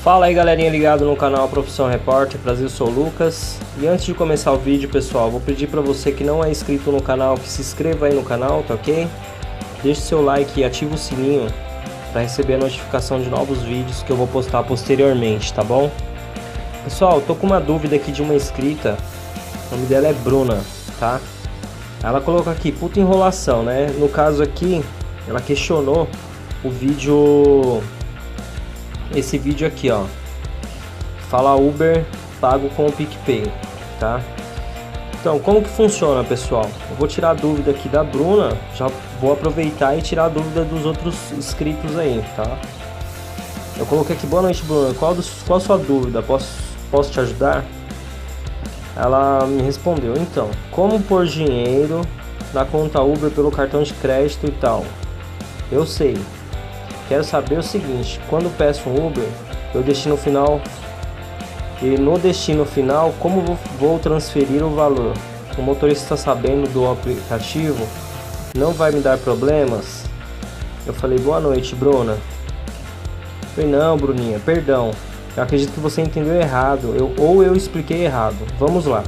Fala aí galerinha ligado no canal Profissão Repórter, prazer, eu sou o Lucas. E antes de começar o vídeo, pessoal, vou pedir para você que não é inscrito no canal, que se inscreva aí no canal, tá ok? Deixe seu like e ative o sininho para receber a notificação de novos vídeos que eu vou postar posteriormente, tá bom? Pessoal, tô com uma dúvida aqui de uma inscrita, o nome dela é Bruna, tá? Ela colocou aqui, puta enrolação, né? No caso aqui, ela questionou o vídeo... Esse vídeo aqui, ó, fala Uber pago com o PicPay, tá? Então, como que funciona, pessoal? Eu vou tirar a dúvida aqui da Bruna, já vou aproveitar e tirar a dúvida dos outros inscritos aí, tá? Eu coloquei aqui, boa noite, Bruna, qual a sua dúvida? Posso te ajudar? Ela me respondeu, então, como pôr dinheiro na conta Uber pelo cartão de crédito e tal? Eu sei. Quero saber o seguinte, quando peço um Uber, eu destino final e no destino final, como vou transferir o valor? O motorista sabendo do aplicativo não vai me dar problemas? Eu falei, boa noite, Bruna. Eu falei, não, Bruninha, perdão. Eu acredito que você entendeu errado, ou eu expliquei errado. Vamos lá.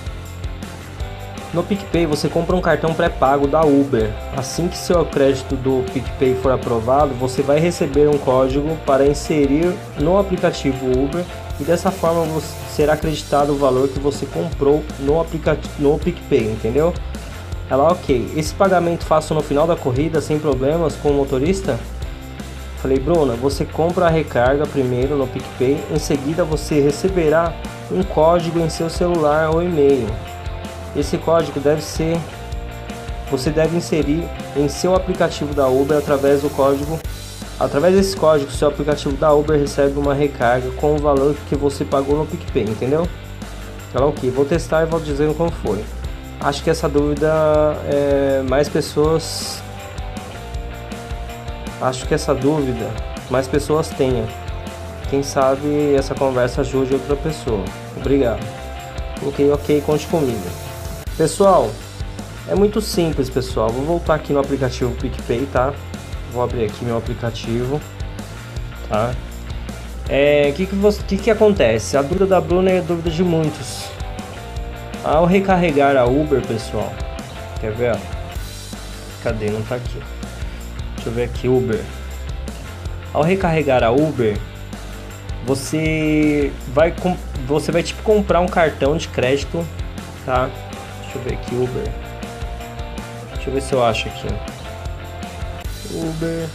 No PicPay você compra um cartão pré-pago da Uber. Assim que seu crédito do PicPay for aprovado, você vai receber um código para inserir no aplicativo Uber e dessa forma você será acreditado o valor que você comprou no PicPay, entendeu? Ela, ok, esse pagamento faço no final da corrida sem problemas com o motorista? Falei, Bruna, você compra a recarga primeiro no PicPay, em seguida você receberá um código em seu celular ou e-mail. Esse código você deve inserir em seu aplicativo da Uber através desse código, seu aplicativo da Uber recebe uma recarga com o valor que você pagou no PicPay, entendeu? Ela, ok, vou testar e vou dizendo como foi. Acho que essa dúvida mais pessoas tenham. Quem sabe essa conversa ajude outra pessoa. Obrigado. Ok, conte comigo. Pessoal, é muito simples, pessoal. Vou voltar aqui no aplicativo PicPay, tá? Vou abrir aqui meu aplicativo, tá? Que acontece? A dúvida da Bruna é a dúvida de muitos. Ao recarregar a Uber, pessoal, quer ver? Ó? Cadê? Não tá aqui. Deixa eu ver aqui, Uber. Ao recarregar a Uber, você vai tipo comprar um cartão de crédito, tá? Deixa eu ver aqui, Uber. Deixa eu ver se eu acho aqui. Uber.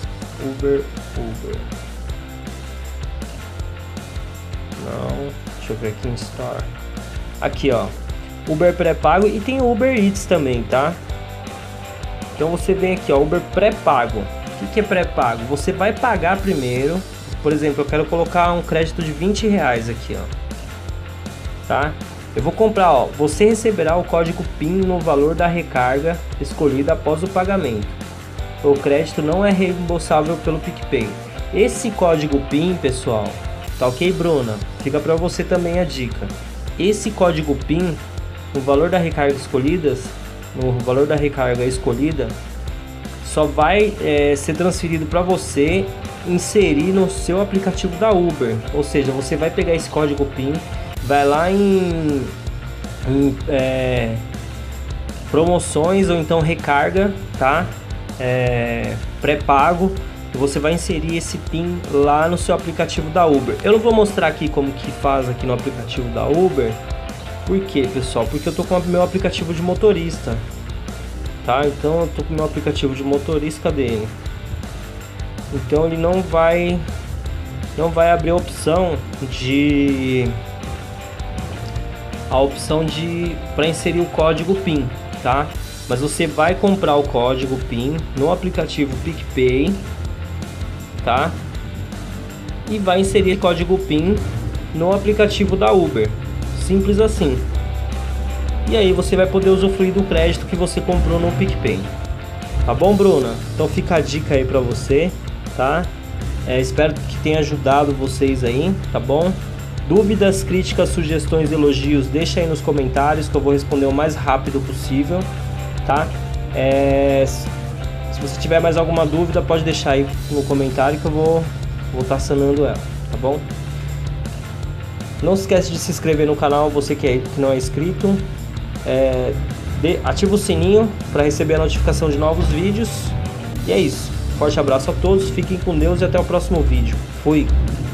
Não, deixa eu ver aqui em Store. Aqui, ó. Uber pré-pago e tem Uber Eats também, tá? Então você vem aqui, ó, Uber pré-pago. O que é pré-pago? Você vai pagar primeiro. Por exemplo, eu quero colocar um crédito de R$20 aqui, ó. Tá? Eu vou comprar, ó. Você receberá o código PIN no valor da recarga escolhida após o pagamento. O crédito não é reembolsável pelo PicPay. Esse código PIN, pessoal, tá ok, Bruna? Fica para você também a dica. Esse código PIN, no valor da recarga escolhida, só vai ser transferido para você inserir no seu aplicativo da Uber. Ou seja, você vai pegar esse código PIN, vai lá em promoções ou então recarga, tá? Pré-pago, e você vai inserir esse PIN lá no seu aplicativo da Uber. Eu não vou mostrar aqui como que faz aqui no aplicativo da Uber. Por quê, pessoal? Porque eu tô com o meu aplicativo de motorista, tá? Então eu tô com o meu aplicativo de motorista, cadê ele? Então ele não vai abrir a opção para inserir o código PIN, tá? Mas você vai comprar o código PIN no aplicativo PicPay, tá? E vai inserir o código PIN no aplicativo da Uber, simples assim. E aí você vai poder usufruir do crédito que você comprou no PicPay. Tá bom, Bruna? Então fica a dica aí pra você, tá? Espero que tenha ajudado vocês aí, tá bom? Dúvidas, críticas, sugestões, elogios, deixa aí nos comentários que eu vou responder o mais rápido possível, tá? Se você tiver mais alguma dúvida, pode deixar aí no comentário que eu vou estar sanando ela, tá bom? Não se esquece de se inscrever no canal, você que não é inscrito. Ativa o sininho para receber a notificação de novos vídeos. E é isso. Forte abraço a todos, fiquem com Deus e até o próximo vídeo. Fui!